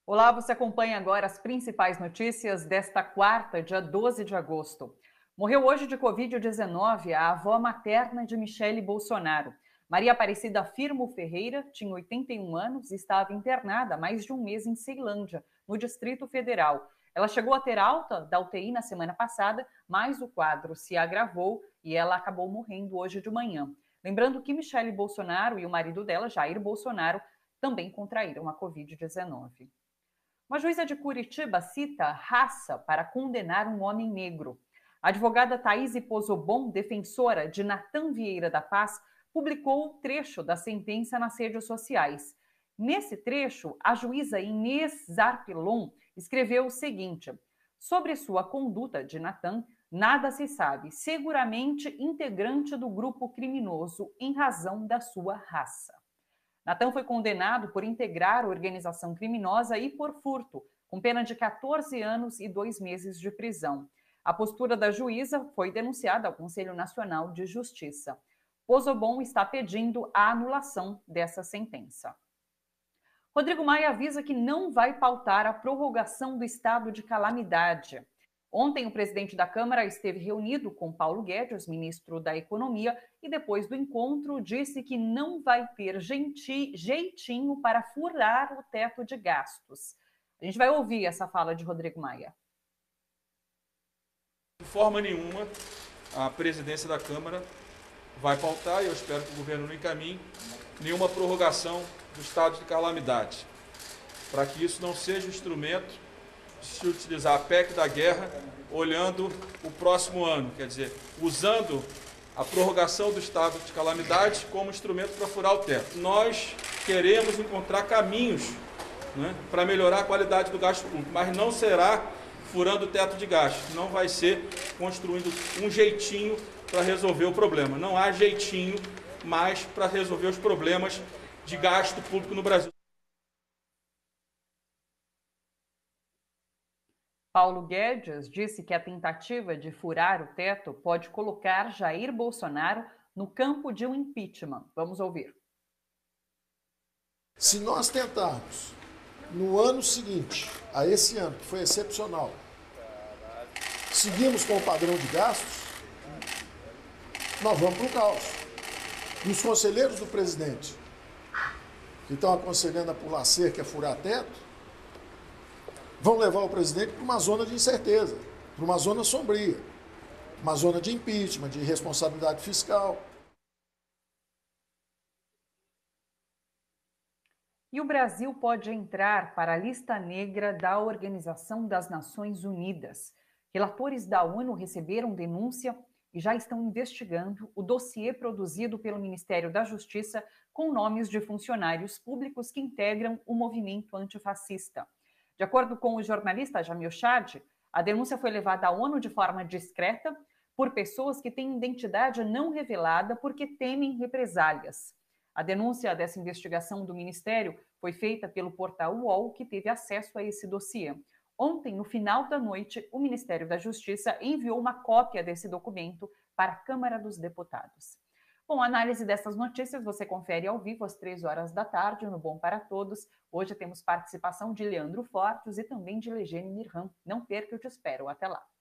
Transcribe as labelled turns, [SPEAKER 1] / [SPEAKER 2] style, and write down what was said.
[SPEAKER 1] Olá, você acompanha agora as principais notícias desta quarta, dia 12 de agosto. Morreu hoje de Covid-19 a avó materna de Michele Bolsonaro. Maria Aparecida Firmo Ferreira tinha 81 anos e estava internada há mais de um mês em Ceilândia, no Distrito Federal. Ela chegou a ter alta da UTI na semana passada, mas o quadro se agravou e ela acabou morrendo hoje de manhã. Lembrando que Michele Bolsonaro e o marido dela, Jair Bolsonaro, também contraíram a Covid-19. Uma juíza de Curitiba cita raça para condenar um homem negro. A advogada Thaís Pozobon, defensora de Natan Vieira da Paz, publicou o trecho da sentença nas redes sociais. Nesse trecho, a juíza Inês Zarpelon escreveu o seguinte: sobre sua conduta de Natan, nada se sabe, seguramente integrante do grupo criminoso em razão da sua raça. Natan foi condenado por integrar a organização criminosa e por furto, com pena de 14 anos e 2 meses de prisão. A postura da juíza foi denunciada ao Conselho Nacional de Justiça. Pozobon está pedindo a anulação dessa sentença. Rodrigo Maia avisa que não vai pautar a prorrogação do estado de calamidade. Ontem, o presidente da Câmara esteve reunido com Paulo Guedes, ministro da Economia, e depois do encontro disse que não vai ter jeitinho para furar o teto de gastos. A gente vai ouvir essa fala de Rodrigo Maia.
[SPEAKER 2] De forma nenhuma, a presidência da Câmara vai pautar, e eu espero que o governo não encaminhe, nenhuma prorrogação do estado de calamidade, para que isso não seja instrumento de se utilizar a PEC da guerra olhando o próximo ano, quer dizer, usando a prorrogação do estado de calamidade como instrumento para furar o teto. Nós queremos encontrar caminhos, para melhorar a qualidade do gasto público, mas não será furando o teto de gasto, não vai ser construindo um jeitinho para resolver o problema. Não há jeitinho mais para resolver os problemas de gasto público no Brasil.
[SPEAKER 1] Paulo Guedes disse que a tentativa de furar o teto pode colocar Jair Bolsonaro no campo de um impeachment. Vamos ouvir.
[SPEAKER 3] Se nós tentarmos, no ano seguinte, a esse ano, que foi excepcional, seguimos com o padrão de gastos, nós vamos para o caos. E os conselheiros do presidente, que estão aconselhando a pular cerca, a furar teto, vão levar o presidente para uma zona de incerteza, para uma zona sombria, uma zona de impeachment, de responsabilidade fiscal.
[SPEAKER 1] E o Brasil pode entrar para a lista negra da Organização das Nações Unidas. Relatores da ONU receberam denúncia e já estão investigando o dossiê produzido pelo Ministério da Justiça com nomes de funcionários públicos que integram o movimento antifascista. De acordo com o jornalista Jamil Chad, a denúncia foi levada à ONU de forma discreta por pessoas que têm identidade não revelada porque temem represálias. A denúncia dessa investigação do Ministério foi feita pelo portal UOL, que teve acesso a esse dossiê. Ontem, no final da noite, o Ministério da Justiça enviou uma cópia desse documento para a Câmara dos Deputados. Bom, a análise dessas notícias você confere ao vivo às 3 horas da tarde no Bom para Todos. Hoje temos participação de Leandro Fortes e também de Legene Mirham. Não perca, eu te espero. Até lá.